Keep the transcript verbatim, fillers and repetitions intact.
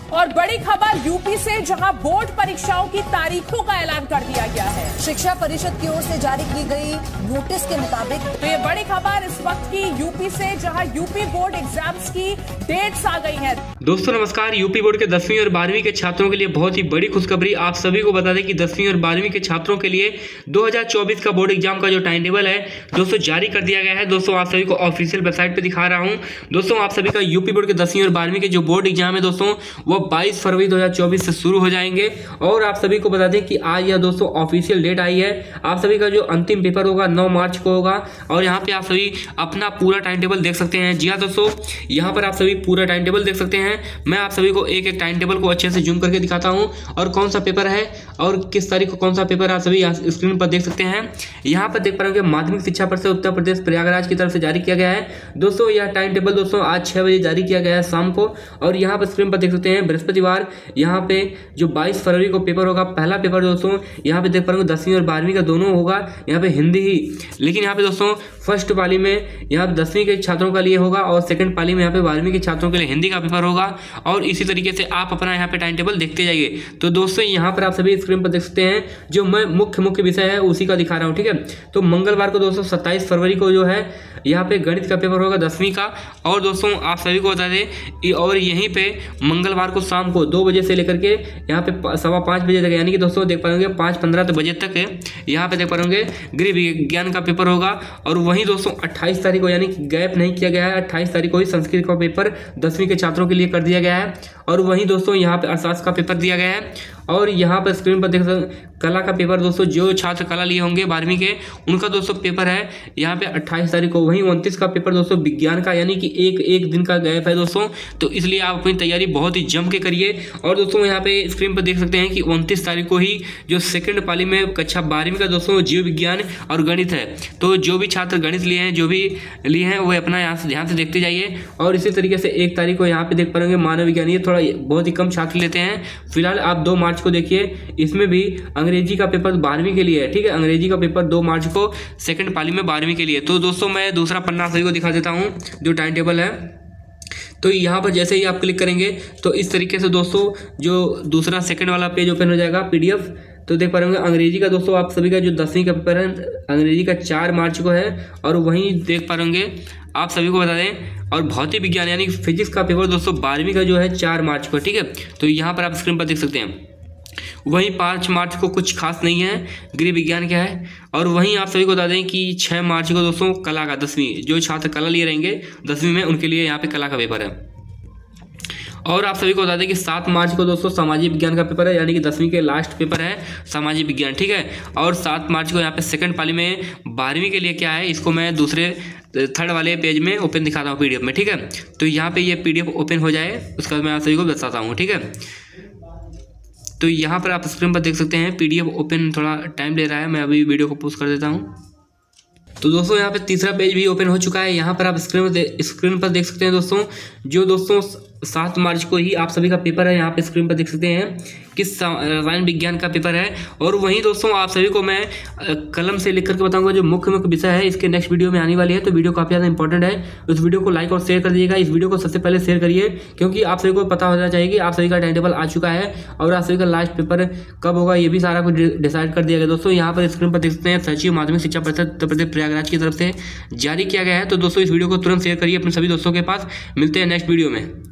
और बड़ी खबर यूपी से, जहां बोर्ड परीक्षाओं की तारीखों का ऐलान कर दिया गया है। शिक्षा परिषद की ओर से जारी की गई नोटिस के मुताबिक तो ये बड़ी खबर इस वक्त की यूपी से, जहां यूपी बोर्ड एग्जाम्स की डेट्स आ गई हैं। दोस्तों नमस्कार। यूपी बोर्ड के दसवीं और बारहवीं के छात्रों के लिए बहुत ही बड़ी खुशखबरी। आप सभी को बता दें कि दसवीं और बारहवीं के छात्रों के लिए दो हज़ार चौबीस का बोर्ड एग्जाम का जो टाइम टेबल है दोस्तों जारी कर दिया गया है। दोस्तों आप सभी को ऑफिशियल वेबसाइट पे दिखा रहा हूं। दोस्तों आप सभी का यूपी बोर्ड के दसवीं और बारहवीं के जो बोर्ड एग्जाम है दोस्तों वो बाईस फरवरी दो हज़ार चौबीस से शुरू हो जाएंगे। और आप सभी को बता दें कि आज यह दोस्तों ऑफिशियल डेट आई है। आप सभी का जो अंतिम पेपर होगा नौ मार्च को होगा। और यहाँ पे आप सभी अपना पूरा टाइम टेबल देख सकते हैं। जी हाँ दोस्तों, यहाँ पर आप सभी पूरा टाइम टेबल देख सकते हैं। मैं आप सभी को एक एक टाइम टेबल को अच्छे से जूम करके दिखाता हूँ और कौन सा पेपर है और किस तारीख को कौन सा पेपर आप सभी स्क्रीन पर देख सकते हैं। यहाँ पर देख पा रहे हैं माध्यमिक शिक्षा परिषद उत्तर प्रदेश प्रयागराज की तरफ से जारी किया गया है। दोस्तों यह टाइम टेबल दोस्तों आज छह बजे जारी किया गया है शाम को। और यहाँ पर स्क्रीन पर देख सकते हैं बृहस्पतिवार यहाँ पे जो बाईस फरवरी को पेपर होगा। पहला पेपर दोस्तों यहाँ पे देख पा रहे हैं दसवीं और बारहवीं का दोनों होगा। यहाँ पे हिंदी ही, लेकिन यहाँ पे दोस्तों फर्स्ट पाली में यहाँ दसवीं के छात्रों के लिए होगा और सेकंड पाली में यहाँ पे बारहवीं के छात्रों के लिए हिंदी का पेपर होगा। और इसी तरीके से आप अपना यहाँ पे टाइम टेबल देखते जाइए। तो दोस्तों यहाँ पर आप सभी स्क्रीन पर देख सकते हैं जो मैं मुख्य मुख्य विषय है उसी का दिखा रहा हूँ, ठीक है। तो मंगलवार को दोस्तों सत्ताईस फरवरी को जो है यहाँ पे गणित का पेपर होगा दसवीं का। और दोस्तों आप सभी को बता दें और यहीं पे मंगलवार को शाम को दो बजे से लेकर के यहाँ पे सवा पाँच बजे तक, यानी कि दोस्तों देख पाएंगे पाँच पंद्रह बजे तक यहाँ पे देख पाएंगे गृह विज्ञान का पेपर होगा। और वहीं दोस्तों अट्ठाईस तारीख को, यानी कि गैप नहीं किया गया है, अट्ठाईस तारीख को ही संस्कृत का पेपर दसवीं के छात्रों के लिए कर दिया गया है। और वहीं दोस्तों यहाँ पे अर्थशास्त्र का पेपर दिया गया है। और यहाँ पर स्क्रीन पर देख सकते कला का पेपर दोस्तों जो छात्र कला लिए होंगे बारहवीं के उनका दोस्तों पेपर है यहाँ पे अट्ठाईस तारीख को। वहीं उनतीस का पेपर दोस्तों विज्ञान का, यानी कि एक एक दिन का गैप है दोस्तों। तो इसलिए आप अपनी तैयारी बहुत ही जम के करिए। और दोस्तों यहाँ पे स्क्रीन पर देख सकते हैं कि उनतीस तारीख को ही जो सेकंड पाली में कक्षा बारहवीं का दोस्तों जीव विज्ञान और गणित है। तो जो भी छात्र गणित लिए हैं, जो भी लिए हैं वो अपना यहाँ से ध्यान से देखते जाइए। और इसी तरीके से एक तारीख को यहाँ पे देख पाएंगे मानव विज्ञान, ये थोड़ा बहुत ही कम छात्र लेते हैं। फिलहाल आप दो मार्च को देखिए, इसमें भी अंग्रेजी का पेपर बारहवीं के लिए है, ठीक है। अंग्रेजी का पेपर दो मार्च को सेकंड पाली में बारहवीं के लिए। तो दोस्तों मैं दूसरा पन्ना सभी को दिखा देता हूँ जो टाइम टेबल है। तो यहाँ पर जैसे ही आप क्लिक करेंगे तो इस तरीके से दोस्तों जो दूसरा सेकंड वाला पेज ओपन हो जाएगा पीडीएफ। तो देख पा रहे होंगे अंग्रेजी का दोस्तों आप सभी का जो दसवीं का पेपर है अंग्रेजी का चार मार्च को है। और वहीं देख पा रहे होंगे आप सभी को बता दें और भौतिक विज्ञान यानी फिजिक्स का पेपर दोस्तों बारहवीं का जो है चार मार्च को, ठीक है। तो यहाँ पर आप स्क्रीन पर देख सकते हैं। वहीं पाँच मार्च को कुछ खास नहीं है, गृह विज्ञान क्या है। और वहीं आप सभी को बता दें कि छः मार्च को दोस्तों कला का, दसवीं जो छात्र कला लिए रहेंगे दसवीं में उनके लिए यहाँ पे कला का पेपर है। और आप सभी को बता दें कि सात मार्च को दोस्तों सामाजिक विज्ञान का पेपर है, यानी कि दसवीं के लास्ट पेपर है सामाजिक विज्ञान, ठीक है। और सात मार्च को यहाँ पे सेकंड पाली में बारहवीं के लिए क्या है इसको मैं दूसरे थर्ड वाले पेज में ओपन दिखाता हूँ पीडीएफ में, ठीक है। तो यहाँ पे ये पीडीएफ ओपन हो जाए उसका मैं आप सभी को बताता हूँ, ठीक है। तो यहाँ पर आप स्क्रीन पर देख सकते हैं पीडीएफ ओपन थोड़ा टाइम ले रहा है, मैं अभी वीडियो को पोस्ट कर देता हूँ। तो दोस्तों यहाँ पे तीसरा पेज भी ओपन हो चुका है। यहाँ पर आप स्क्रीन पर स्क्रीन पर देख सकते हैं दोस्तों जो दोस्तों सात मार्च को ही आप सभी का पेपर है। यहाँ पे स्क्रीन पर देख सकते हैं कि रसायन विज्ञान का पेपर है। और वहीं दोस्तों आप सभी को मैं कलम से लिख करके बताऊंगा जो मुख्य मुख्य विषय है इसके नेक्स्ट वीडियो में आने वाली है। तो वीडियो काफ़ी ज़्यादा इंपॉर्टेंट है, उस वीडियो को लाइक और शेयर कर दीजिएगा। इस वीडियो को सबसे पहले शेयर करिए क्योंकि आप सभी को पता होना चाहिए कि आप सभी का टाइम टेबल आ चुका है और आप सभी का लास्ट पेपर कब होगा ये भी सारा कुछ डिसाइड कर दिया गया। दोस्तों यहाँ पर स्क्रीन पर देख सकते हैं सचिव माध्यमिक शिक्षा परिषद उत्तर प्रदेश प्रयागराज की तरफ से जारी किया गया है। तो दोस्तों इस वीडियो को तुरंत शेयर करिए अपने सभी दोस्तों के पास। मिलते हैं नेक्स्ट वीडियो में।